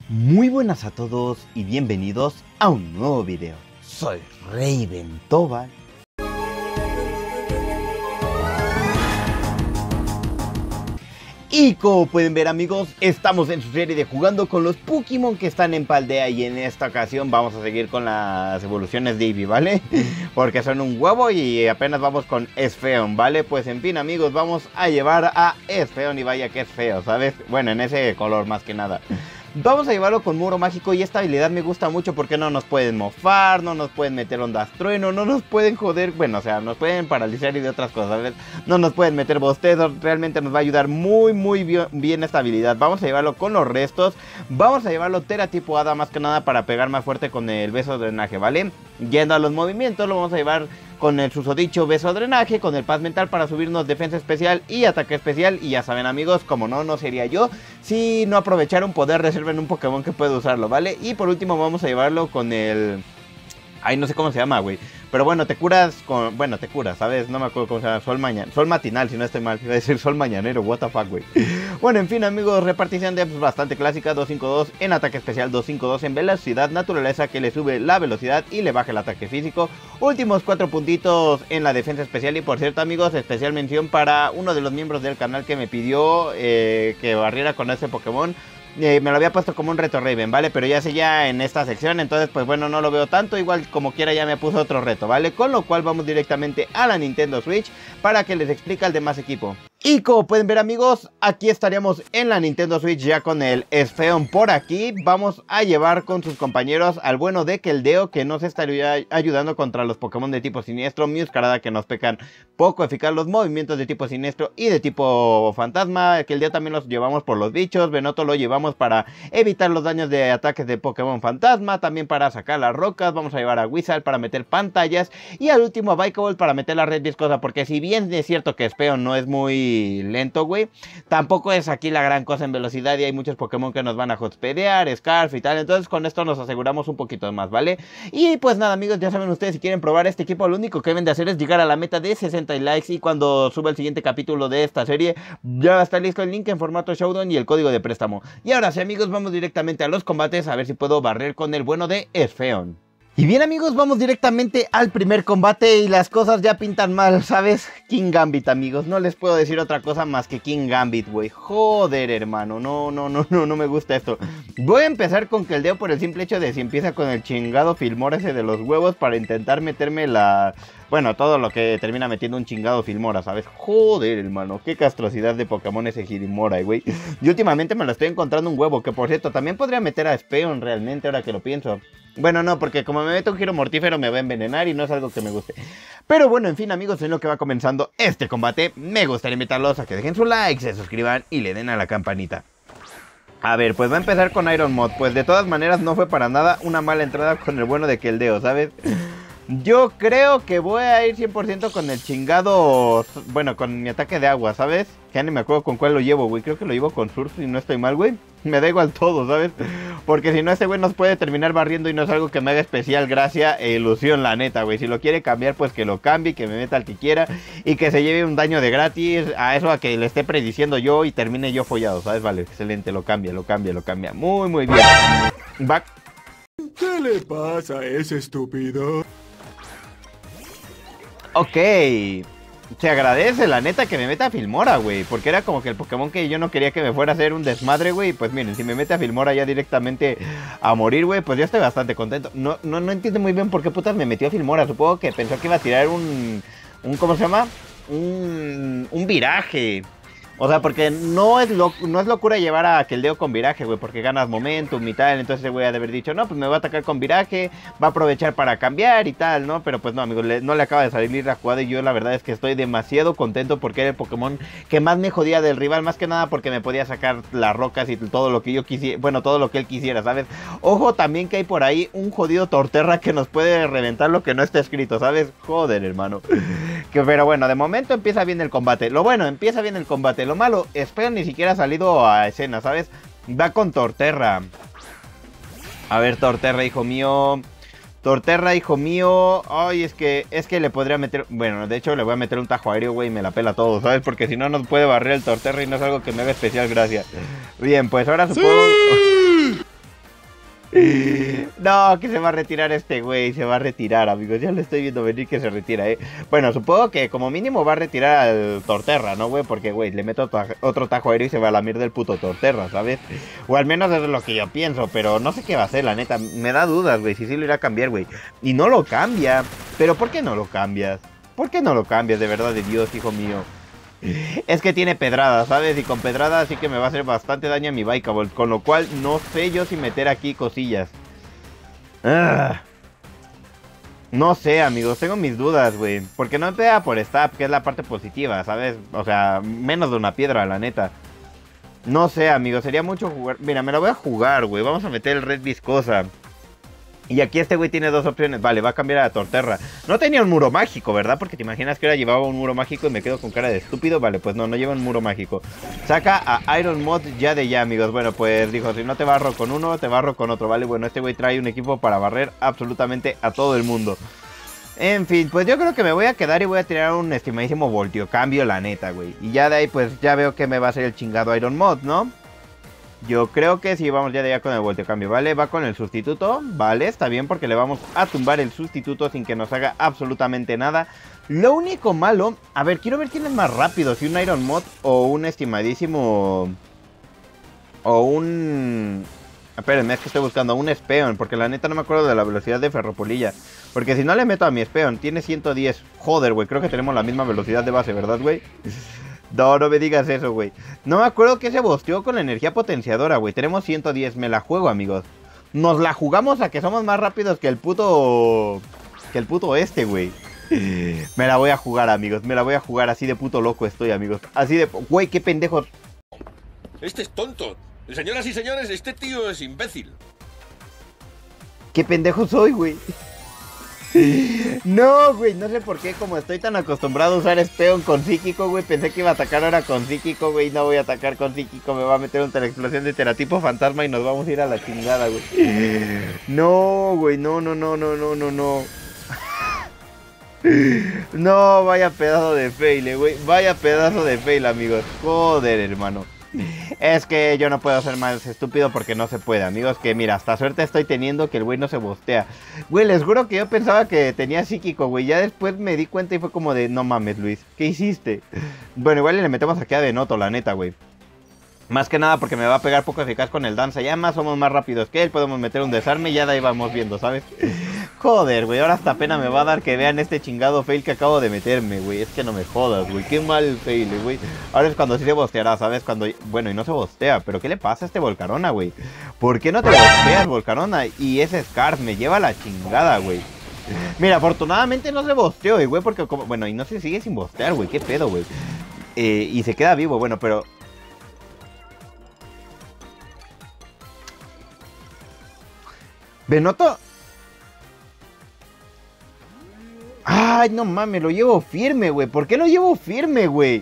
Muy buenas a todos y bienvenidos a un nuevo video. Soy Raven Tobal. Y como pueden ver, amigos, estamos en su serie de jugando con los Pokémon que están en Paldea. Y en esta ocasión vamos a seguir con las evoluciones de Eevee, ¿vale? Porque son un huevo y apenas vamos con Espeon, ¿vale? Pues en fin, amigos, vamos a llevar a Espeon. Y vaya que es feo, ¿sabes? Bueno, en ese color más que nada. Vamos a llevarlo con Muro Mágico y esta habilidad me gusta mucho porque no nos pueden mofar, no nos pueden meter ondas trueno, no nos pueden joder, bueno, o sea, nos pueden paralizar y de otras cosas, ¿sabes? No nos pueden meter bostezos, realmente nos va a ayudar muy bien esta habilidad. Vamos a llevarlo con los restos, vamos a llevarlo Tera tipo Hada más que nada para pegar más fuerte con el beso de drenaje, ¿vale? Yendo a los movimientos lo vamos a llevar con el susodicho beso drenaje, con el paz mental para subirnos defensa especial y ataque especial. Y ya saben, amigos, como no sería yo si no aprovechar un poder, reserven un Pokémon que puede usarlo, ¿vale? Y por último vamos a llevarlo con el... Ay, no sé cómo se llama, güey. Pero bueno, te curas con... Bueno, te curas, ¿sabes? No me acuerdo cómo se llama. Sol matinal, si no estoy mal. Iba a decir sol mañanero, what the fuck, güey. Bueno, en fin, amigos, repartición de bastante clásica. 252 en ataque especial, 252 en velocidad, naturaleza que le sube la velocidad y le baja el ataque físico. Últimos 4 puntitos en la defensa especial. Y por cierto, amigos, especial mención para uno de los miembros del canal que me pidió que barriera con ese Pokémon. Me lo había puesto como un reto Raven, ¿vale? Pero ya seguía en esta sección, entonces pues bueno, no lo veo tanto. Igual como quiera ya me puso otro reto, ¿vale? Con lo cual vamos directamente a la Nintendo Switch para que les explique al demás equipo. Y como pueden ver, amigos, aquí estaríamos en la Nintendo Switch ya con el Espeon por aquí. Vamos a llevar con sus compañeros al bueno de Keldeo, que nos estaría ayudando contra los Pokémon de tipo siniestro, Meowscarada, que nos pecan poco eficaz los movimientos de tipo siniestro y de tipo fantasma. Keldeo también los llevamos por los bichos, Venoto lo llevamos para evitar los daños de ataques de Pokémon fantasma, también para sacar las rocas. Vamos a llevar a Weasel para meter pantallas y al último a Vikavolt para meter la red viscosa, porque si bien es cierto que Espeon no es muy lento, güey, tampoco es aquí la gran cosa en velocidad y hay muchos Pokémon que nos van a hotspedear, Scarf y tal. Entonces con esto nos aseguramos un poquito más, ¿vale? Y pues nada, amigos, ya saben ustedes, si quieren probar este equipo, lo único que deben de hacer es llegar a la meta de 60 likes y cuando suba el siguiente capítulo de esta serie ya va a estar listo el link en formato Showdown y el código de préstamo. Y ahora sí, amigos, vamos directamente a los combates a ver si puedo barrer con el bueno de Espeon. Y bien, amigos, vamos directamente al primer combate y las cosas ya pintan mal, ¿sabes? King Gambit, amigos, no les puedo decir otra cosa más que King Gambit, güey. Joder, hermano, no me gusta esto. Voy a empezar con Keldeo por el simple hecho de si empieza con el chingado Filmora ese de los huevos para intentar meterme la... Bueno, todo lo que termina metiendo un chingado Filmora, ¿sabes? Joder, hermano, qué castrosidad de Pokémon ese Filmora, güey. Y últimamente me lo estoy encontrando un huevo, que por cierto, también podría meter a Espeon realmente, ahora que lo pienso. Bueno, no, porque como me meto un giro mortífero me va a envenenar y no es algo que me guste. Pero bueno, en fin, amigos, en lo que va comenzando este combate, me gustaría invitarlos a que dejen su like, se suscriban y le den a la campanita. A ver, pues va a empezar con Iron Mod. Pues de todas maneras no fue para nada una mala entrada con el bueno de Keldeo, ¿sabes? Yo creo que voy a ir 100% con el chingado... Bueno, con mi ataque de agua, ¿sabes? Ya ni me acuerdo con cuál lo llevo, güey. Creo que lo llevo con Surf, si no estoy mal, güey. Me da igual todo, ¿sabes? Porque si no, este güey nos puede terminar barriendo y no es algo que me haga especial gracia e ilusión, la neta, güey. Si lo quiere cambiar, pues que lo cambie, que me meta al que quiera y que se lleve un daño de gratis a eso, a que le esté prediciendo yo y termine yo follado, ¿sabes? Vale, excelente, lo cambia. Muy bien. Va. ¿Qué le pasa a ese estúpido? Ok, se agradece, la neta, que me meta a Filmora, güey. Porque era como que el Pokémon que yo no quería que me fuera a hacer un desmadre, güey. Pues miren, si me mete a Filmora ya directamente a morir, güey, pues yo estoy bastante contento. No entiendo muy bien por qué putas me metió a Filmora. Supongo que pensó que iba a tirar un ¿cómo se llama? Un viraje. O sea, porque no es locura llevar a Keldeo con viraje, güey, porque ganas momentum y tal. Entonces ese güey ha de haber dicho, no, pues me va a atacar con viraje, va a aprovechar para cambiar y tal, ¿no? Pero pues no, amigos, no le acaba de salir la jugada y yo la verdad es que estoy demasiado contento porque era el Pokémon que más me jodía del rival, más que nada porque me podía sacar las rocas y todo lo que yo quisiera, bueno, todo lo que él quisiera, ¿sabes? Ojo también que hay por ahí un jodido Torterra que nos puede reventar lo que no está escrito, ¿sabes? Joder, hermano. Pero bueno, de momento empieza bien el combate. Empieza bien el combate. Lo malo, Espeon ni siquiera ha salido a escena, ¿sabes? Va con Torterra. A ver, Torterra, hijo mío. Ay, es que le podría meter... Bueno, de hecho le voy a meter un tajo aéreo, güey, y me la pela todo, ¿sabes? Porque si no nos puede barrer el Torterra y no es algo que me haga especial gracia. Bien, pues ahora supongo... ¡Sí! No, que se va a retirar este güey, se va a retirar, amigos. Ya lo estoy viendo venir que se retira, Bueno, supongo que como mínimo va a retirar al Torterra, ¿no, güey? Porque, güey, le meto otro tajo aéreo y se va a la mierda del puto Torterra, ¿sabes? O al menos eso es lo que yo pienso, pero no sé qué va a hacer, la neta. Me da dudas, güey, si sí lo irá a cambiar, güey. Y no lo cambia. ¿Pero por qué no lo cambias? ¿Por qué no lo cambias, de verdad, de Dios, hijo mío? Es que tiene pedrada, ¿sabes? Y con pedrada sí que me va a hacer bastante daño a mi Bikeable. Con lo cual no sé yo si meter aquí cosillas. No sé, amigos, tengo mis dudas, güey. Porque no me pega por stab, que es la parte positiva, ¿sabes? O sea, menos de una piedra, la neta. No sé, amigos, sería mucho jugar. Mira, me la voy a jugar, güey. Vamos a meter el red viscosa. Y aquí este güey tiene dos opciones. Vale, va a cambiar a la Torterra. No tenía un muro mágico, ¿verdad? Porque te imaginas que ahora llevaba un muro mágico y me quedo con cara de estúpido. Vale, pues no lleva un muro mágico. Saca a Iron Mod ya de ya, amigos. Bueno, pues dijo, si no te barro con uno, te barro con otro, ¿vale? Bueno, este güey trae un equipo para barrer absolutamente a todo el mundo. En fin, pues yo creo que me voy a quedar y voy a tirar un estimadísimo voltio cambio, la neta, güey. Y ya de ahí, pues ya veo que me va a hacer el chingado Iron Mod, ¿no? Yo creo que sí, vamos ya de allá con el volteo cambio, ¿vale? Va con el sustituto, ¿vale? Está bien porque le vamos a tumbar el sustituto sin que nos haga absolutamente nada. Lo único malo... A ver, quiero ver quién es más rápido, si un Iron Mod o un estimadísimo... O un... Espérenme, es que estoy buscando un Speon, porque la neta no me acuerdo de la velocidad de Ferropolilla. Porque si no le meto a mi Speon, tiene 110. Joder, güey, creo que tenemos la misma velocidad de base, ¿verdad, güey? No, no me digas eso, güey. No me acuerdo que se bosteó con la energía potenciadora, güey. Tenemos 110, me la juego, amigos. Nos la jugamos a que somos más rápidos que el puto... Que el puto este, güey. Me la voy a jugar, amigos. Me la voy a jugar, así de puto loco estoy, amigos. Así de... Güey, qué pendejos. Este es tonto. Señoras y señores, este tío es imbécil. Qué pendejo soy, güey. No, güey, no sé por qué, como estoy tan acostumbrado a usar Speon con psíquico, güey, pensé que iba a atacar ahora con psíquico, güey, no voy a atacar con psíquico, me va a meter una explosión de teratipo fantasma y nos vamos a ir a la chingada, güey. No, güey, no. No, vaya pedazo de fail, güey, vaya pedazo de fail, amigos, joder, hermano. Es que yo no puedo ser más estúpido porque no se puede, amigos. Que mira, hasta suerte estoy teniendo que el güey no se bostea. Güey, les juro que yo pensaba que tenía psíquico, güey. Ya después me di cuenta y fue como de, no mames, Luis, ¿qué hiciste? Bueno, igual le metemos aquí a Denoto, la neta, güey. Más que nada porque me va a pegar poco eficaz con el danza llamas, somos más rápidos que él, podemos meter un desarme y ya de ahí vamos viendo, ¿sabes? Joder, güey, ahora hasta pena me va a dar que vean este chingado fail que acabo de meterme, güey. Es que no me jodas, güey, qué mal fail, güey. Ahora es cuando sí se bosteará, ¿sabes? Cuando... Bueno, y no se bostea, pero ¿qué le pasa a este Volcarona, güey? ¿Por qué no te bosteas, Volcarona? Y ese Scarf me lleva a la chingada, güey. Mira, afortunadamente no se bosteó, güey, porque como... Bueno, y no se sigue sin bostear, güey, qué pedo, güey. Y se queda vivo, bueno, pero... Denoto. Ay, no mames, lo llevo firme, güey. ¿Por qué lo llevo firme, güey?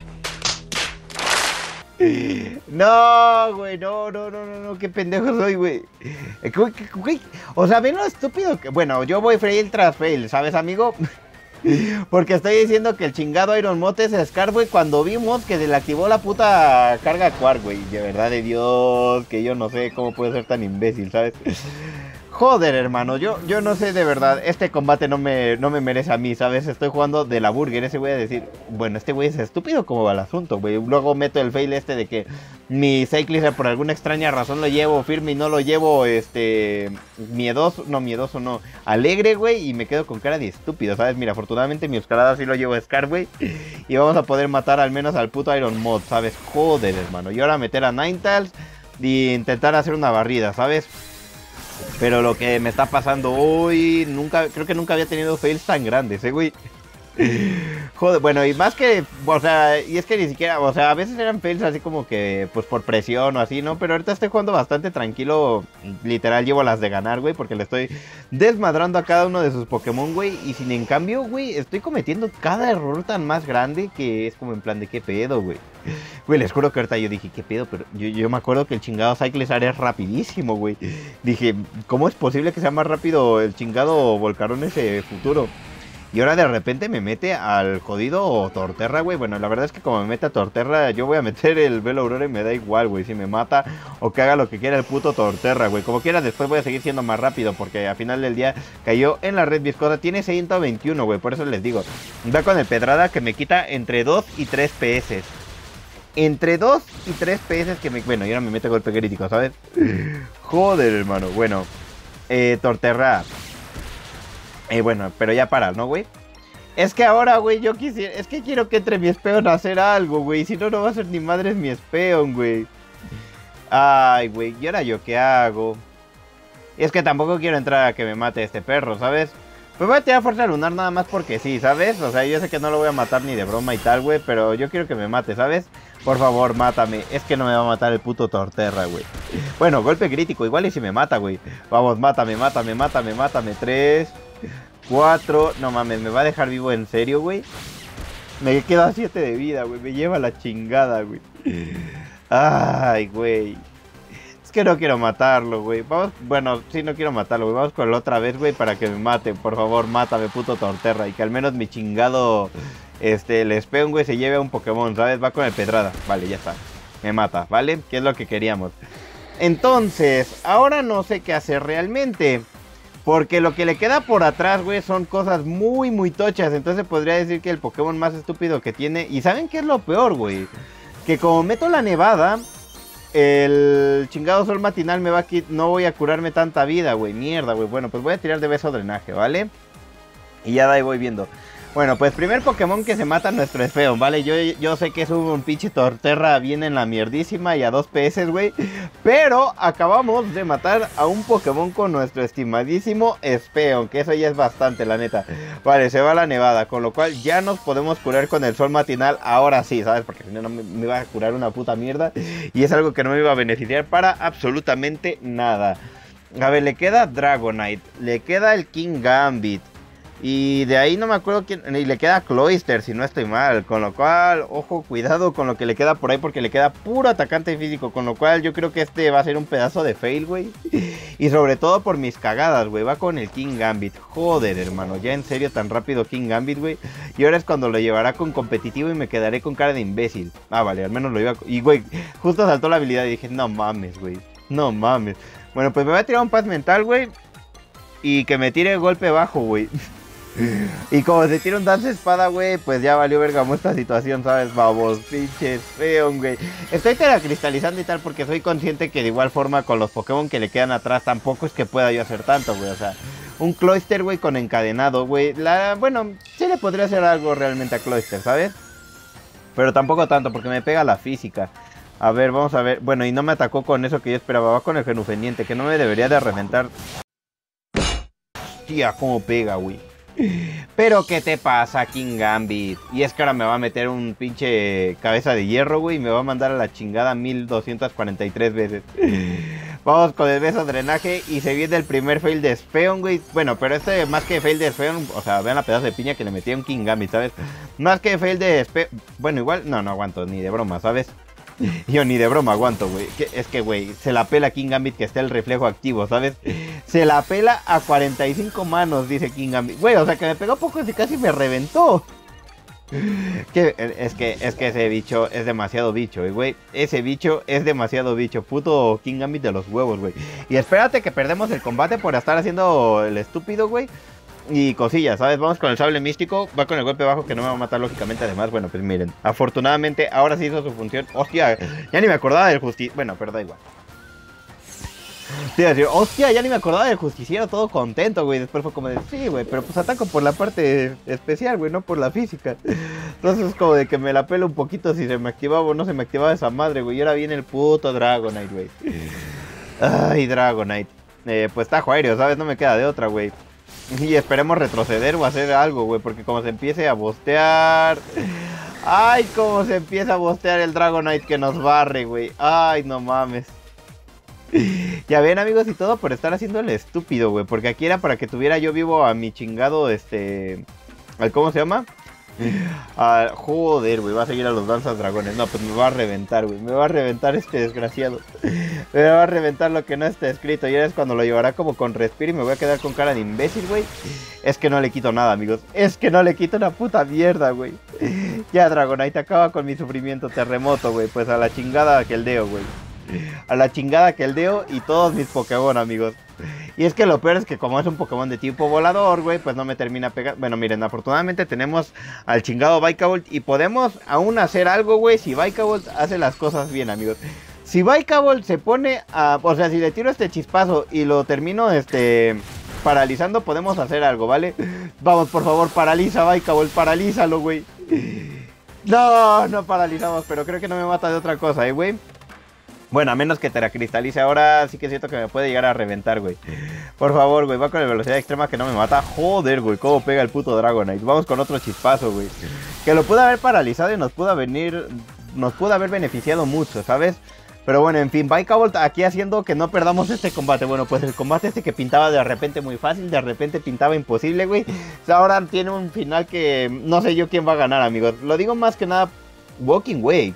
No, güey, no, qué pendejo soy, güey. O sea, ven lo estúpido que... Bueno, yo voy fail tras fail, ¿sabes, amigo? Porque estoy diciendo que el chingado Iron Mod es Scar, güey, cuando vimos que se le activó la puta carga Quark, güey. De verdad de Dios, que yo no sé cómo puede ser tan imbécil, ¿sabes? Joder, hermano, yo no sé de verdad, este combate no me merece a mí, ¿sabes? Estoy jugando de la burger, ese voy a decir, bueno, este güey es estúpido como va el asunto, güey. Luego meto el fail este de que mi Cyclister por alguna extraña razón lo llevo firme y no lo llevo, miedoso no, alegre, güey, y me quedo con cara de estúpido, ¿sabes? Mira, afortunadamente mi escalada sí lo llevo Scar, güey, y vamos a poder matar al menos al puto Iron Mod, ¿sabes? Joder, hermano, y ahora meter a Ninetales y intentar hacer una barrida, ¿sabes? Pero lo que me está pasando hoy, creo que nunca había tenido fails tan grandes, güey. Joder, bueno, y más que, o sea, y es que ni siquiera, o sea, a veces eran fails así como que, pues por presión o así, ¿no? Pero ahorita estoy jugando bastante tranquilo, literal llevo las de ganar, güey, porque le estoy desmadrando a cada uno de sus Pokémon, güey. Y sin en cambio, güey, estoy cometiendo cada error tan más grande que es como en plan de qué pedo, güey. Güey, les juro que ahorita yo dije, ¿qué pedo? Pero yo me acuerdo que el chingado Cyclizar es rapidísimo, güey. Dije, ¿cómo es posible que sea más rápido el chingado Volcarón ese futuro? Y ahora de repente me mete al jodido Torterra, güey. Bueno, la verdad es que como me mete a Torterra, yo voy a meter el Velo Aurora y me da igual, güey. Si me mata o que haga lo que quiera el puto Torterra, güey. Como quiera, después voy a seguir siendo más rápido porque al final del día cayó en la red viscosa. Tiene 121, güey. Por eso les digo. Va con el Pedrada que me quita entre 2 y 3 PS. Entre 2 y 3 PS que me... Bueno, y ahora me mete golpe crítico, ¿sabes? Joder, hermano. Bueno, Torterra... bueno, pero ya para, ¿no, güey? Es que ahora, güey, yo quisiera... Es que quiero que entre mi Espeon a hacer algo, güey. Si no, no va a ser ni madres mi Espeon, güey. Ay, güey, ¿y ahora yo qué hago? Es que tampoco quiero entrar a que me mate este perro, ¿sabes? Pues voy a tirar fuerza lunar nada más porque sí, ¿sabes? O sea, yo sé que no lo voy a matar ni de broma y tal, güey. Pero yo quiero que me mate, ¿sabes? Por favor, mátame. Es que no me va a matar el puto Torterra, güey. Bueno, golpe crítico. Igual y si me mata, güey. Vamos, mátame, mátame, mátame, mátame. 3, 4. No mames, ¿me va a dejar vivo en serio, güey? Me queda 7 de vida, güey. Me lleva la chingada, güey. Ay, güey. Es que no quiero matarlo, güey. Vamos, bueno, sí, no quiero matarlo, güey. Vamos con la otra vez, güey, para que me mate. Por favor, mátame, puto Torterra. Y que al menos mi chingado... el Espeon, güey, se lleve a un Pokémon, ¿sabes? Va con el Pedrada. Vale, ya está. Me mata, ¿vale? Que es lo que queríamos. Entonces, ahora no sé qué hacer realmente. Porque lo que le queda por atrás, güey, son cosas muy, muy tochas. Entonces podría decir que el Pokémon más estúpido que tiene... ¿Y saben qué es lo peor, güey? Que como meto la nevada... El chingado sol matinal me va a quitar... No voy a curarme tanta vida, güey. Mierda, güey. Bueno, pues voy a tirar de beso drenaje, ¿vale? Y ya de ahí voy viendo. Bueno, pues primer Pokémon que se mata nuestro Espeon, ¿vale? Yo sé que es un pinche Torterra bien en la mierdísima y a 2 PS, güey. Pero acabamos de matar a un Pokémon con nuestro estimadísimo Espeon, que eso ya es bastante, la neta. Vale, se va la nevada, con lo cual ya nos podemos curar con el sol matinal. Ahora sí, ¿sabes? Porque si no, no me iba a curar una puta mierda. Y es algo que no me iba a beneficiar para absolutamente nada. A ver, le queda Dragonite, le queda el King Gambit. Y de ahí no me acuerdo quién... Y le queda Cloyster, si no estoy mal. Con lo cual, ojo, cuidado con lo que le queda por ahí, porque le queda puro atacante físico. Con lo cual yo creo que este va a ser un pedazo de fail, güey. Y sobre todo por mis cagadas, güey. Va con el King Gambit. Joder, hermano. Ya en serio tan rápido King Gambit, güey. Y ahora es cuando lo llevará con competitivo y me quedaré con cara de imbécil. Ah, vale, al menos lo iba... Y, güey, justo saltó la habilidad y dije, no mames, güey. No mames. Bueno, pues me voy a tirar un paz mental, güey. Y que me tire golpe bajo, güey. Y como se tira un Dance Espada, güey, pues ya valió vergamo esta situación, ¿sabes? Vamos, pinches Espeon, güey. Estoy teracristalizando y tal porque soy consciente que de igual forma con los Pokémon que le quedan atrás tampoco es que pueda yo hacer tanto, güey. O sea, un Cloyster, güey, con encadenado, güey. Bueno, sí le podría hacer algo realmente a Cloyster, ¿sabes? Pero tampoco tanto porque me pega la física. A ver, vamos a ver. Bueno, y no me atacó con eso que yo esperaba. Va con el Genufendiente, que no me debería de reventar. Tía, cómo pega, güey. Pero ¿qué te pasa, King Gambit? Y es que ahora me va a meter un pinche cabeza de hierro, güey. Y me va a mandar a la chingada 1243 veces. Vamos con el beso drenaje. Y se viene el primer fail de Espeon, güey. Bueno, pero este más que fail de Espeon, o sea, vean la pedazo de piña que le metí a un King Gambit, ¿sabes? Más que fail de Espeon. Bueno, igual, no aguanto ni de broma, ¿sabes? Yo ni de broma aguanto, güey. Es que, güey, se la pela King Gambit que esté el reflejo activo, ¿sabes? Se la pela a 45 manos, dice King Gambit. Güey, o sea que me pegó poco y casi me reventó. Es que ese bicho es demasiado bicho, güey. Ese bicho es demasiado bicho. Puto King Gambit de los huevos, güey. Y espérate que perdemos el combate por estar haciendo el estúpido, güey. Y cosillas, ¿sabes? Vamos con el sable místico. Va con el golpe bajo que no me va a matar lógicamente. Además, bueno, pues miren. Afortunadamente, ahora sí hizo su función. Hostia, ya ni me acordaba del justiciero. Bueno, pero da igual. Sí, decir, hostia, ya ni me acordaba del justiciero. Todo contento, güey. Después fue como de, sí, güey, pero pues ataco por la parte especial, güey, no por la física. Entonces es como de que me la pelo un poquito si se me activaba o no se me activaba esa madre, güey. Y ahora viene el puto Dragonite, güey. Ay, Dragonite. Pues tajo aéreo, ¿sabes? No me queda de otra, güey. Y esperemos retroceder o hacer algo, güey. Porque como se empiece a bostear... Ay, como se empieza a bostear el Dragonite que nos barre, güey. Ay, no mames. Ya ven, amigos, y todo por estar haciendo el estúpido, güey. Porque aquí era para que tuviera yo vivo a mi chingado, ¿cómo se llama? Ah, joder, güey, va a seguir a los danzas dragones. No, pues me va a reventar, güey. Me va a reventar este desgraciado. Me va a reventar lo que no está escrito. Y ahora es cuando lo llevará como con respiro y me voy a quedar con cara de imbécil, güey. Es que no le quito nada, amigos. Es que no le quito una puta mierda, güey. Ya, Dragonite, acaba con mi sufrimiento. Terremoto, güey. Pues a la chingada que el deo, güey. A la chingada que el deo y todos mis Pokémon, amigos. Y es que lo peor es que como es un Pokémon de tipo volador, güey, pues no me termina pegando. Bueno, miren, afortunadamente tenemos al chingado Vikavolt y podemos aún hacer algo, güey, si Vikavolt hace las cosas bien, amigos. Si Vikavolt se pone a... O sea, si le tiro este chispazo y lo termino, paralizando, podemos hacer algo, ¿vale? Vamos, por favor, paraliza Vikavolt, paralízalo, güey. No, no paralizamos, pero creo que no me mata de otra cosa, güey. Bueno, a menos que teracristalice ahora, sí que siento que me puede llegar a reventar, güey. Por favor, güey, va con la velocidad extrema que no me mata. Joder, güey, cómo pega el puto Dragonite. Vamos con otro chispazo, güey. Que lo pudo haber paralizado y nos pudo haber beneficiado mucho, ¿sabes? Pero bueno, en fin, Vikavolt aquí haciendo que no perdamos este combate. Bueno, pues el combate este que pintaba de repente muy fácil, de repente pintaba imposible, güey. Ahora tiene un final que no sé yo quién va a ganar, amigos. Lo digo más que nada, Walking Wake.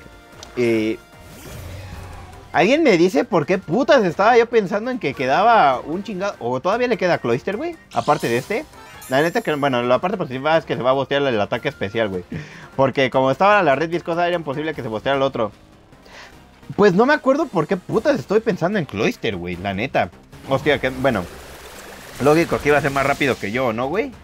¿Alguien me dice por qué putas estaba yo pensando en que quedaba un chingado? ¿O todavía le queda Cloyster, güey? Aparte de este. La neta que, bueno, la parte positiva es que se va a bostear el ataque especial, güey. Porque como estaba la red viscosa era imposible que se bosteara el otro. Pues no me acuerdo por qué putas estoy pensando en Cloyster, güey, la neta. Hostia, que, bueno. Lógico que iba a ser más rápido que yo, ¿no, güey?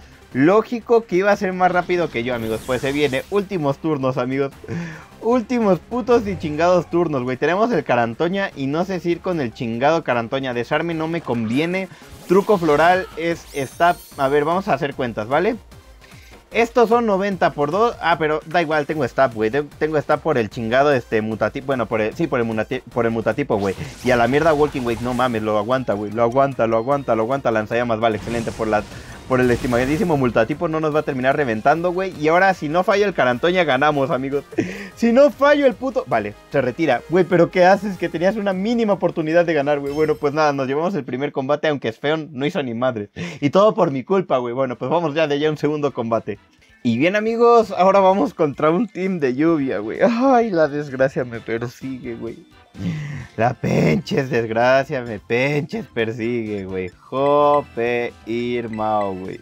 Lógico que iba a ser más rápido que yo, amigos. Pues se viene. Últimos turnos, amigos. Últimos putos y chingados turnos, güey. Tenemos el Carantoña y no sé si ir con el chingado Carantoña. Desarme no me conviene. Truco floral es stab. A ver, vamos a hacer cuentas, ¿vale? Estos son 90 por 2. Ah, pero da igual, tengo stab, güey. Tengo stab por el chingado mutatipo. Bueno, por el mutatipo, güey. Y a la mierda Walking Wake, no mames, lo aguanta, güey. Lo aguanta. Lanzallamas, vale, excelente. Por el estimadísimo multatipo no nos va a terminar reventando, güey. Y ahora, si no falla el Carantoña, ganamos, amigos. Si no fallo el puto... Vale, se retira. Güey, pero ¿qué haces? Que tenías una mínima oportunidad de ganar, güey. Bueno, pues nada, nos llevamos el primer combate, aunque es feo, no hizo ni madre. Y todo por mi culpa, güey. Bueno, pues vamos ya de ya un segundo combate. Y bien, amigos, ahora vamos contra un team de lluvia, güey. Ay, la desgracia me persigue, güey. La penches desgracia me persigue, güey. Jope Irmao, güey.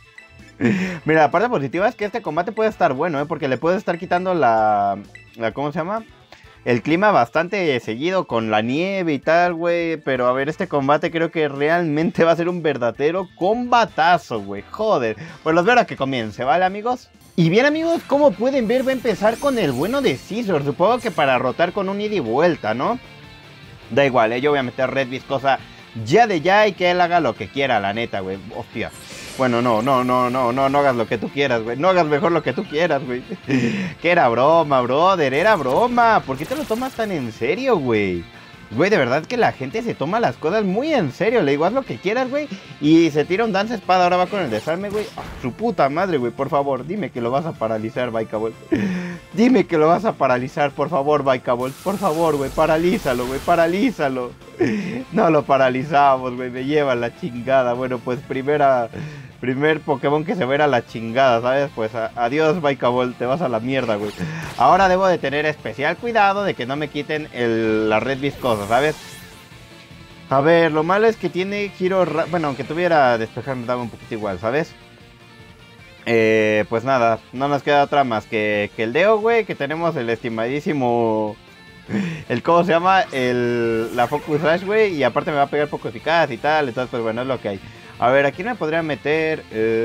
Mira, la parte positiva es que este combate puede estar bueno, porque le puedo estar quitando ¿cómo se llama? El clima bastante seguido con la nieve y tal, güey. Pero a ver, este combate creo que realmente va a ser un verdadero combatazo, güey. Joder. Pues los veo a que comience, ¿vale, amigos? Y bien, amigos, como pueden ver, va a empezar con el bueno de Scizor. Supongo que para rotar con un ida y vuelta, ¿no? Da igual, yo voy a meter red viscosa ya de ya y que él haga lo que quiera, la neta, güey. Hostia. Bueno, no hagas lo que tú quieras, güey. No hagas mejor lo que tú quieras, güey. Que era broma, brother, era broma. ¿Por qué te lo tomas tan en serio, güey? Güey, de verdad que la gente se toma las cosas muy en serio. Le digo, haz lo que quieras, güey. Y se tira un danza espada, ahora va con el desarme, güey. ¡Ah, su puta madre, güey! Por favor, dime que lo vas a paralizar, Vikavolt. Dime que lo vas a paralizar, por favor, Vikavolt. Por favor, güey, paralízalo, güey, paralízalo. No lo paralizamos, güey, me lleva la chingada. Bueno, pues primer Pokémon que se va a ir a la chingada, ¿sabes? Pues adiós, Vikavolt, te vas a la mierda, güey. Ahora debo de tener especial cuidado de que no me quiten la red viscosa, ¿sabes? A ver, lo malo es que tiene giro... Bueno, aunque tuviera despejar me daba un poquito igual, ¿sabes? Pues nada, no nos queda otra más que el Deo, güey, que tenemos el estimadísimo... ¿Cómo se llama? La Focus Rush, güey, y aparte me va a pegar poco eficaz y tal, entonces pues bueno, es lo que hay. A ver, aquí me podría meter...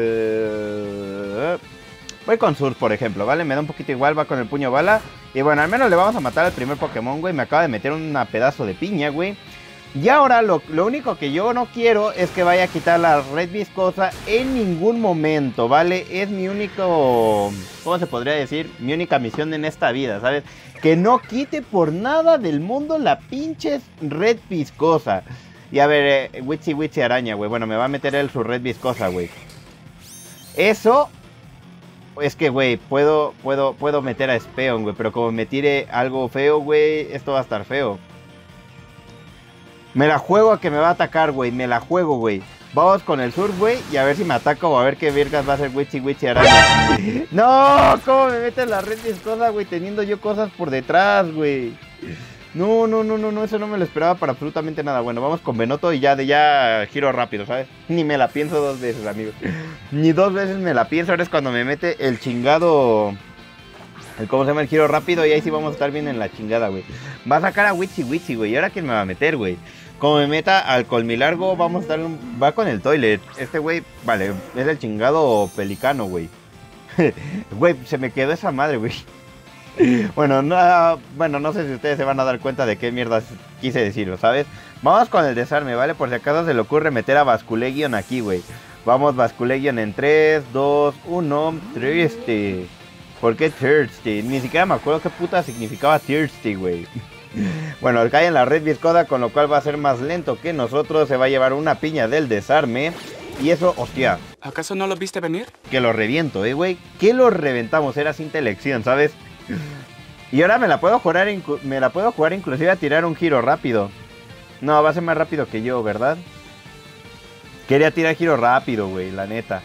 Voy con Surf, por ejemplo, ¿vale? Me da un poquito igual, va con el puño bala. Y bueno, al menos le vamos a matar al primer Pokémon, güey. Me acaba de meter un pedazo de piña, güey. Y ahora lo único que yo no quiero es que vaya a quitar la red viscosa en ningún momento, ¿vale? Es mi único... ¿Cómo se podría decir? Mi única misión en esta vida, ¿sabes? Que no quite por nada del mundo la pinche red viscosa. Y a ver, Witchy araña, güey. Bueno, me va a meter él su red viscosa, güey. Eso... Es que, güey, puedo meter a Speon, güey. Pero como me tire algo feo, güey, esto va a estar feo. Me la juego a que me va a atacar, güey. Me la juego, güey. Vamos con el surf, güey, y a ver si me ataca o a ver qué vergas va a hacer Wichi Araña. No, ¿cómo me metes la red viscosa, güey? Teniendo yo cosas por detrás, güey. No, eso no me lo esperaba para absolutamente nada. Bueno, vamos con Venoto y ya giro rápido, ¿sabes? Ni me la pienso 2 veces, amigos. Ni 2 veces me la pienso. Ahora es cuando me mete el chingado... ¿Cómo se llama? El giro rápido y ahí sí vamos a estar bien en la chingada, güey. Va a sacar a Wichi, güey. ¿Y ahora quién me va a meter, güey? Como me meta al colmilargo, vamos a estar... Va con el toilet. Este güey, vale, es el chingado pelicano, güey. Güey, se me quedó esa madre, güey. Bueno, no sé si ustedes se van a dar cuenta de qué mierda quise decirlo, ¿sabes? Vamos con el desarme, ¿vale? Por si acaso se le ocurre meter a Basculegion aquí, güey. Vamos, Basculegion en 3, 2, 1, Thirsty. ¿Por qué Thirsty? Ni siquiera me acuerdo qué puta significaba Thirsty, güey. Bueno, cae en la red viscosa, con lo cual va a ser más lento que nosotros. Se va a llevar una piña del desarme. Y eso, hostia. ¿Acaso no lo viste venir? Que lo reviento, güey. Que lo reventamos, era sin elección, ¿sabes? Y ahora me la puedo jugar inclusive a tirar un giro rápido. No, va a ser más rápido que yo, ¿verdad? Quería tirar giro rápido, güey, la neta.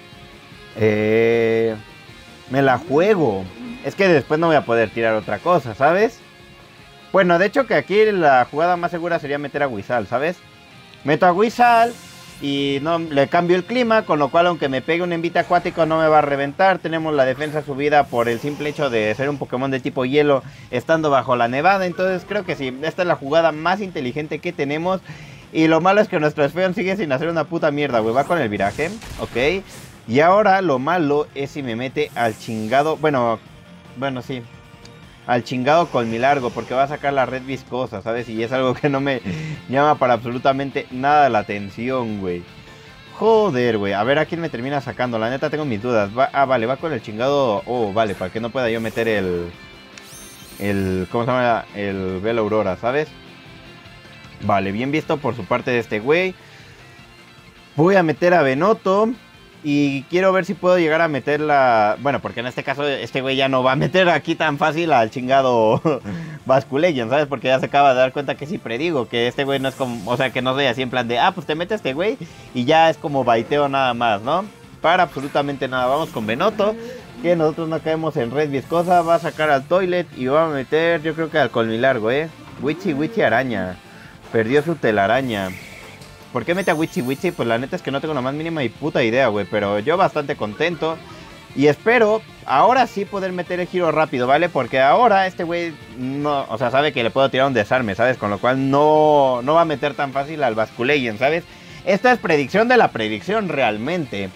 Me la juego. Es que después no voy a poder tirar otra cosa, ¿sabes? Bueno, de hecho que aquí la jugada más segura sería meter a Wizal, ¿sabes? Meto a Wizal y no le cambio el clima, con lo cual aunque me pegue un envite acuático no me va a reventar. Tenemos la defensa subida por el simple hecho de ser un Pokémon de tipo hielo estando bajo la nevada. Entonces creo que sí, esta es la jugada más inteligente que tenemos. Y lo malo es que nuestro Esfeon sigue sin hacer una puta mierda, güey. Va con el viraje, ok. Y ahora lo malo es si me mete al chingado, bueno sí, al chingado colmilargo, porque va a sacar la red viscosa, ¿sabes? Y es algo que no me llama para absolutamente nada la atención, güey. Joder, güey. A ver a quién me termina sacando. La neta tengo mis dudas. Vale, va con el chingado... Oh, vale, para que no pueda yo meter el ¿cómo se llama? El Velo Aurora, ¿sabes? Vale, bien visto por su parte de este güey. Voy a meter a Venoto. Y quiero ver si puedo llegar a meterla... Bueno, porque en este caso este güey ya no va a meter aquí tan fácil al chingado Basculegion, ¿sabes? Porque ya se acaba de dar cuenta que sí predigo, que este güey no es como... O sea, que no soy así en plan de... pues te mete este güey y ya es como baiteo nada más, ¿no? Para absolutamente nada. Vamos con Venoto, que nosotros no caemos en red viscosa. Va a sacar al toilet y va a meter, yo creo que al colmilargo, Wichi Araña. Perdió su telaraña. ¿Por qué mete a Wichi? Pues la neta es que no tengo la más mínima y puta idea, güey. Pero yo bastante contento. Y espero ahora sí poder meter el giro rápido, ¿vale? Porque ahora este güey no... O sea, sabe que le puedo tirar un desarme, ¿sabes? Con lo cual no va a meter tan fácil al Basculegion, ¿sabes? Esta es predicción de la predicción realmente.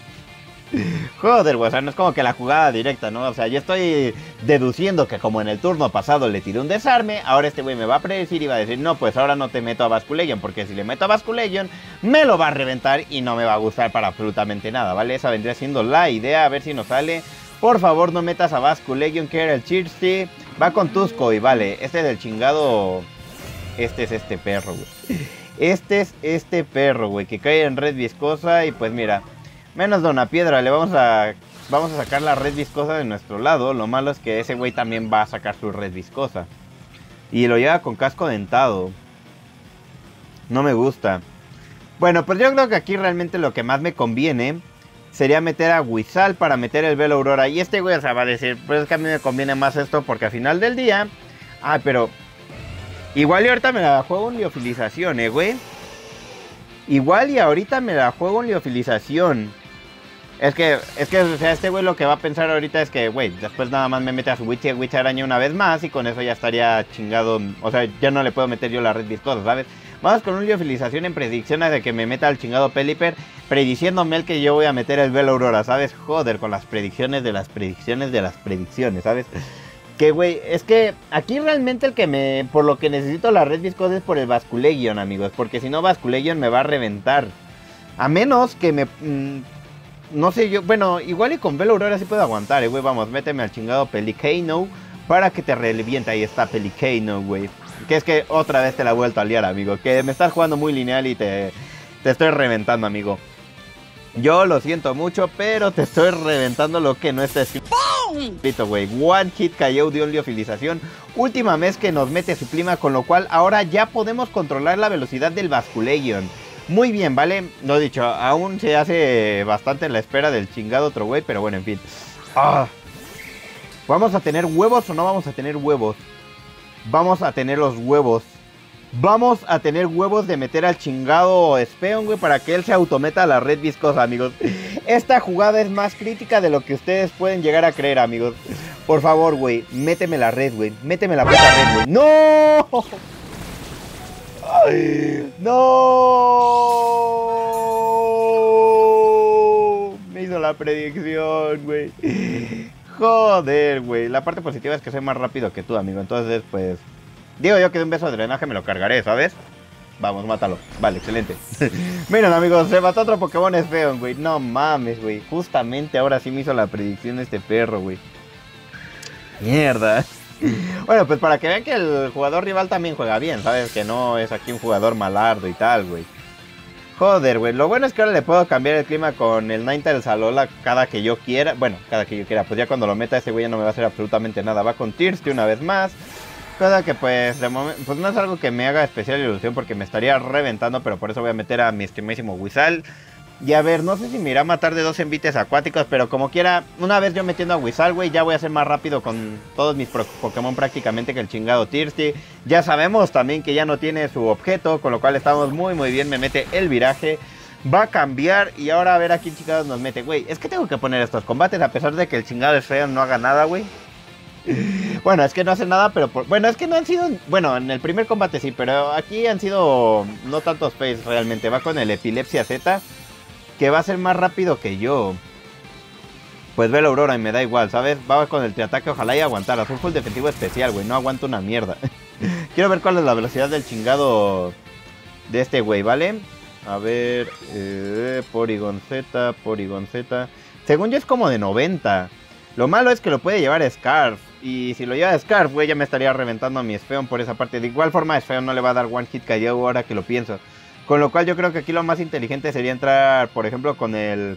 Joder, güey, o sea, no es como que la jugada directa, ¿no? O sea, yo estoy deduciendo que como en el turno pasado le tiré un desarme, ahora este güey me va a predecir y va a decir, no, pues ahora no te meto a Basculegion, porque si le meto a Basculegion, me lo va a reventar y no me va a gustar para absolutamente nada, ¿vale? Esa vendría siendo la idea, a ver si nos sale. Por favor, no metas a Basculegion, que era el Thirsty. Va con Tusco y vale, este es el chingado... Este es este perro, güey. Este es este perro, güey, que cae en red viscosa y pues mira... Menos de una piedra, le vamos a sacar la red viscosa de nuestro lado. Lo malo es que ese güey también va a sacar su red viscosa. Y lo lleva con casco dentado. No me gusta. Bueno, pues yo creo que aquí realmente lo que más me conviene sería meter a Wizal para meter el Velo Aurora. Y este güey, o sea, va a decir, pues es que a mí me conviene más esto porque al final del día... pero... Igual y ahorita me la juego en liofilización, güey. Igual y ahorita me la juego en liofilización. Es que, o sea, este güey lo que va a pensar ahorita es que, güey, después nada más me mete a su Wichi Araña una vez más y con eso ya estaría chingado. O sea, ya no le puedo meter yo la red viscosa, ¿sabes? Vamos con un liofilización en predicciones de que me meta al chingado Pelipper, prediciéndome el que yo voy a meter el Velo Aurora, ¿sabes? Joder, con las predicciones de las predicciones de las predicciones, ¿sabes? Que, güey, es que aquí realmente el que por lo que necesito la red viscosa es por el Basculegion, amigos. Porque si no, Basculegion me va a reventar. A menos que me... no sé yo... Bueno, igual y con Velo Aurora sí puedo aguantar, güey. Vamos, méteme al chingado Pelicano para que te revienta. Ahí está Pelicano, güey. Que es que otra vez te la he vuelto a liar, amigo. Que me estás jugando muy lineal y te estoy reventando, amigo. Yo lo siento mucho, pero te estoy reventando lo que no está escrito, güey. One Hit KO de liofilización. Última vez que nos mete su clima, con lo cual ahora ya podemos controlar la velocidad del Basculegion. Muy bien, ¿vale? Lo dicho, aún se hace bastante la espera del chingado otro güey, pero bueno, en fin. ¿Vamos a tener huevos o no vamos a tener huevos? Vamos a tener los huevos. Vamos a tener huevos de meter al chingado Espeon, güey, para que él se autometa a la red viscosa, amigos. Esta jugada es más crítica de lo que ustedes pueden llegar a creer, amigos. Por favor, güey, méteme la red, güey. Méteme la puta red, güey. ¡No! ¡Ay! ¡No! Me hizo la predicción, güey. Joder, güey. La parte positiva es que soy más rápido que tú, amigo. Entonces, pues... digo yo que de un beso de drenaje me lo cargaré, ¿sabes? Vamos, mátalo. Vale, excelente. Miren, amigos, se mató otro Pokémon Espeon, güey. No mames, güey. Justamente ahora sí me hizo la predicción este perro, güey. Mierda. Bueno, pues para que vean que el jugador rival también juega bien, ¿sabes? Que no es aquí un jugador malardo y tal, güey. Joder, güey. Lo bueno es que ahora le puedo cambiar el clima con el Ninetales Alola cada que yo quiera. Bueno, cada que yo quiera. Pues ya cuando lo meta ese güey ya no me va a hacer absolutamente nada. Va con Thirsty una vez más. Cosa que pues de momento, pues no es algo que me haga especial ilusión porque me estaría reventando, pero por eso voy a meter a mi estimadísimo Whistle. Y a ver, no sé si me irá a matar de 2 envites acuáticos, pero como quiera, una vez yo metiendo a Whistle, güey, ya voy a ser más rápido con todos mis Pokémon prácticamente que el chingado Thirsty. Ya sabemos también que ya no tiene su objeto, con lo cual estamos muy bien, me mete el viraje. Va a cambiar y ahora a ver a quién chingados nos mete, güey. Es que tengo que poner estos combates a pesar de que el chingado Espeon no haga nada, güey. Bueno, es que no hace nada, pero... bueno, es que no han sido... bueno, en el primer combate sí, pero aquí han sido no tantos fails realmente. Va con el Epilepsia Z, que va a ser más rápido que yo. Pues ve la Aurora y me da igual, ¿sabes? Va con el triataque, ojalá y aguantara. Es un full defensivo especial, güey, no aguanto una mierda. Quiero ver cuál es la velocidad del chingado de este güey, ¿vale? A ver... Porygon Z, Porygon Z... según yo es como de 90. Lo malo es que lo puede llevar Scarf. Y si lo lleva Scarf, güey, ya me estaría reventando a mi Espeon por esa parte. De igual forma, Espeon no le va a dar One Hit KO ahora que lo pienso. Con lo cual yo creo que aquí lo más inteligente sería entrar, por ejemplo, con el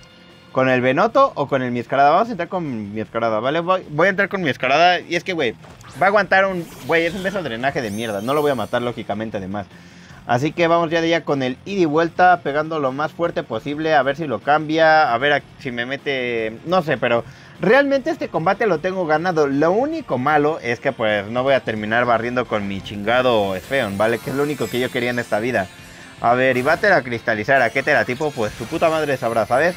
Venoto o con el Miascarada. Vamos a entrar con Miascarada, ¿vale? Voy a entrar con Miascarada. Y es que, güey, va a aguantar un... güey, es un beso de drenaje de mierda. No lo voy a matar, lógicamente, además. Así que vamos ya de ya con el ida y vuelta, pegando lo más fuerte posible. A ver si lo cambia, a ver si me mete... no sé, pero... realmente este combate lo tengo ganado. Lo único malo es que pues no voy a terminar barriendo con mi chingado Espeon, ¿vale? Que es lo único que yo quería en esta vida. A ver, y va a teracristalizar. ¿A qué teratipo? Pues su puta madre sabrá, ¿sabes?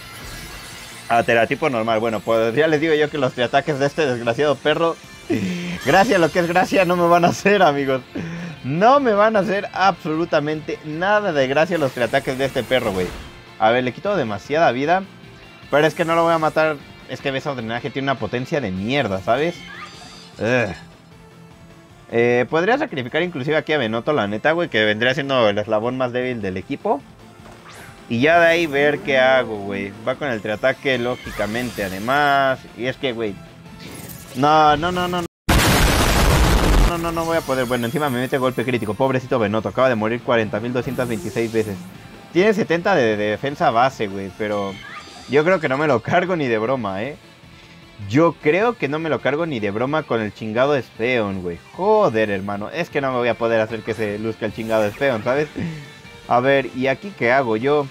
A teratipo normal. Bueno, pues ya les digo yo que los triataques de este desgraciado perro... gracia, lo que es gracia, no me van a hacer, amigos. No me van a hacer absolutamente nada de gracia los triataques de este perro, güey. A ver, le quito demasiada vida. Pero es que no lo voy a matar... es que beso de drenaje tiene una potencia de mierda, ¿sabes? Podría sacrificar inclusive aquí a Venoto, la neta, güey, que vendría siendo el eslabón más débil del equipo. Y ya de ahí ver qué hago, güey. Va con el triataque, lógicamente, además. Y es que, güey... no voy a poder. Bueno, encima me mete golpe crítico. Pobrecito Venoto, acaba de morir 40.226 veces. Tiene 70 de defensa base, güey, pero... yo creo que no me lo cargo ni de broma, Yo creo que no me lo cargo ni de broma con el chingado Espeon, güey. Joder, hermano. Es que no me voy a poder hacer que se luzca el chingado Espeon, ¿sabes? A ver, ¿y aquí qué hago yo?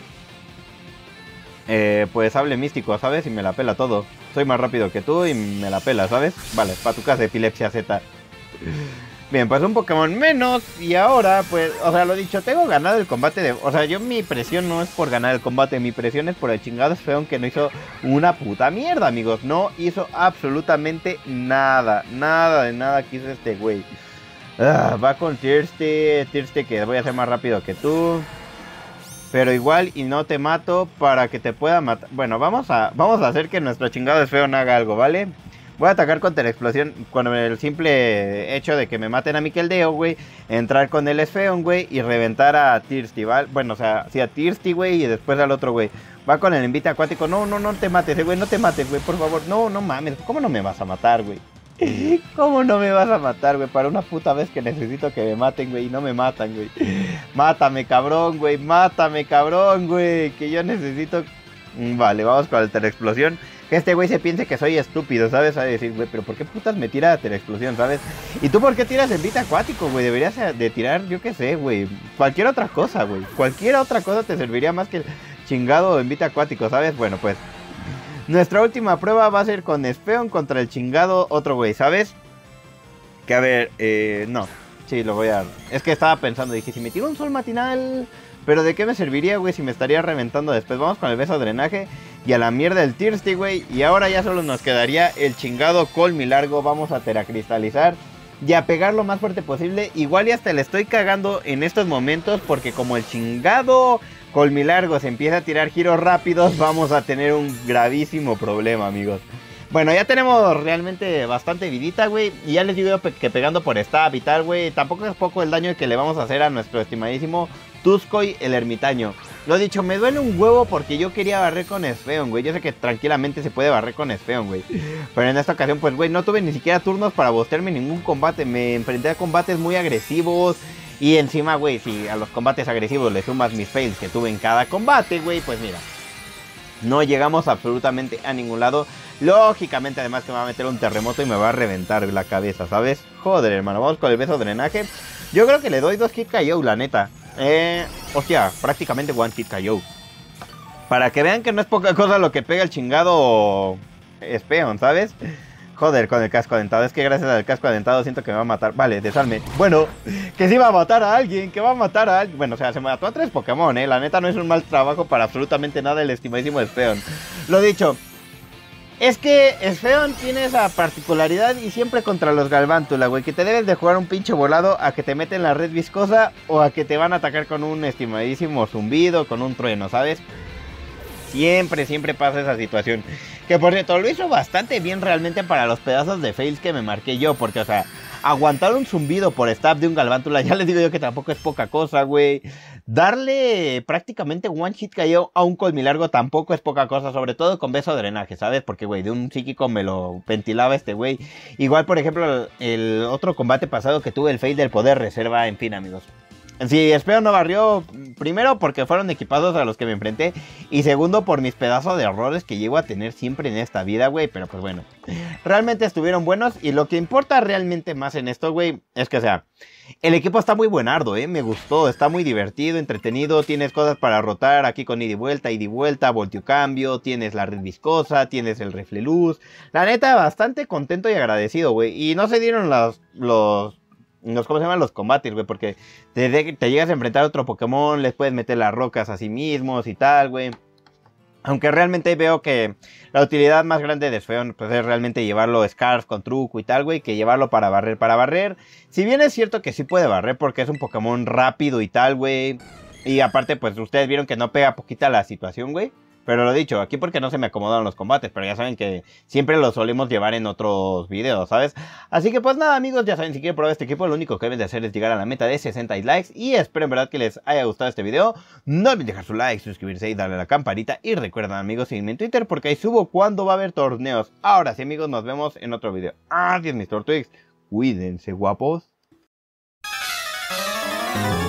Pues hable místico, ¿sabes? Y me la pela todo. Soy más rápido que tú y me la pela, ¿sabes? Vale, para tu casa, Epilepsia Z. Bien, pues un Pokémon menos. Y ahora, pues, o sea, lo dicho, tengo ganado el combate de... o sea, yo mi presión no es por ganar el combate. Mi presión es por el chingado Espeon que no hizo una puta mierda, amigos. No hizo absolutamente nada. Nada de nada que hizo este güey. Va con Thirsty. Thirsty que voy a ser más rápido que tú. Pero igual y no te mato para que te pueda matar. Bueno, vamos a hacer que nuestro chingado Espeon haga algo, ¿vale? Voy a atacar contra la explosión con el simple hecho de que me maten a Mikeldeo, güey. Entrar con el Espeon, güey, y reventar a Thirsty, ¿vale? Bueno, o sea, sí a Thirsty, güey, y después al otro, güey. Va con el envite acuático. No te mates, güey, no te mates, güey, por favor. No mames, ¿cómo no me vas a matar, güey? ¿Cómo no me vas a matar, güey? Para una puta vez que necesito que me maten, güey, y no me matan, güey. Mátame, cabrón, güey, que yo necesito... vale, vamos con la explosión. que este güey se piense que soy estúpido, ¿sabes? A decir, güey, pero ¿por qué putas me tira Teleexclusión, ¿sabes? ¿Y tú por qué tiras Envite Acuático, güey? Deberías de tirar, yo qué sé, güey, cualquier otra cosa, güey. Cualquier otra cosa te serviría más que el chingado Envite Acuático, ¿sabes? Bueno, pues nuestra última prueba va a ser con Espeon contra el chingado otro güey, ¿sabes? Que a ver, no. Sí, lo voy a... Es que estaba pensando, dije, si me tiro un sol matinal... Pero ¿de qué me serviría, güey, si me estaría reventando después? Vamos con el beso drenaje y a la mierda el Thirsty, güey. Y ahora ya solo nos quedaría el chingado Colmilargo. Vamos a teracristalizar y a pegar lo más fuerte posible. Igual y hasta le estoy cagando en estos momentos porque como el chingado Colmilargo se empieza a tirar giros rápidos, vamos a tener un gravísimo problema, amigos. Bueno, ya tenemos realmente bastante vidita, güey. Y ya les digo que pegando por stab y tal, güey. Tampoco es poco el daño que le vamos a hacer a nuestro estimadísimo Tuscoy, el ermitaño. Lo dicho, me duele un huevo porque yo quería barrer con Espeon, güey. Yo sé que tranquilamente se puede barrer con Espeon, güey. Pero en esta ocasión, pues, güey, no tuve ni siquiera turnos para bostearme ningún combate. Me enfrenté a combates muy agresivos. Y encima, güey, si a los combates agresivos le sumas mis fails que tuve en cada combate, güey, pues mira. No llegamos absolutamente a ningún lado. Lógicamente, además que me va a meter un terremoto y me va a reventar la cabeza, ¿sabes? Joder, hermano, vamos con el beso drenaje. Yo creo que le doy 2 hit KO, la neta. Hostia, prácticamente one hit KO. Para que vean que no es poca cosa lo que pega el chingado Espeon, ¿sabes? Joder, con el casco adentado. Es que gracias al casco adentado siento que me va a matar. Vale, desarme. Bueno, que sí va a matar a alguien. Que va a matar a alguien. Bueno, o sea, se mató a 3 Pokémon, La neta no es un mal trabajo para absolutamente nada el estimadísimo Espeon. Lo dicho. Es que Espeon tiene esa particularidad y siempre contra los Galvántula, güey. Que te debes de jugar un pinche volado a que te meten la red viscosa o a que te van a atacar con un estimadísimo zumbido, con un trueno, ¿sabes? Siempre pasa esa situación. Que por cierto, lo hizo bastante bien realmente para los pedazos de fails que me marqué yo. Porque, o sea, aguantar un zumbido por stab de un Galvántula, ya les digo yo que tampoco es poca cosa, güey. Darle prácticamente one hit KO a un Colmilargo tampoco es poca cosa. Sobre todo con beso drenaje, ¿sabes? Porque, güey, de un psíquico me lo ventilaba este güey. Igual, por ejemplo, el otro combate pasado que tuve, el fail del poder reserva, en fin, amigos. Sí, Espeon no barrió, primero porque fueron equipados a los que me enfrenté y segundo por mis pedazos de errores que llego a tener siempre en esta vida, güey, pero pues bueno, realmente estuvieron buenos y lo que importa realmente más en esto, güey, es que, o sea, el equipo está muy buenardo, me gustó, está muy divertido, entretenido, tienes cosas para rotar aquí con ida y vuelta, volteo cambio, tienes la red viscosa, tienes el rifle luz, la neta, bastante contento y agradecido, güey, y no se dieron ¿cómo se llaman? Los combates, güey, porque te llegas a enfrentar a otro Pokémon, les puedes meter las rocas a sí mismos y tal, güey. Aunque realmente veo que la utilidad más grande de Espeon pues, es realmente llevarlo Scarf con truco y tal, güey, que llevarlo para barrer. Para barrer, si bien es cierto que sí puede barrer porque es un Pokémon rápido y tal, güey. Y aparte, pues ustedes vieron que no pega poquita la situación, güey. Pero lo dicho, aquí porque no se me acomodaron los combates, pero ya saben que siempre los solemos llevar en otros videos, ¿sabes? Así que pues nada, amigos, ya saben, si quieren probar este equipo, lo único que deben de hacer es llegar a la meta de 60 likes. Y espero en verdad que les haya gustado este video. No olviden dejar su like, suscribirse y darle a la campanita. Y recuerden, amigos, seguirme en Twitter porque ahí subo cuando va a haber torneos. Ahora sí, amigos, nos vemos en otro video. Adiós, mis Tortwix. Cuídense, guapos.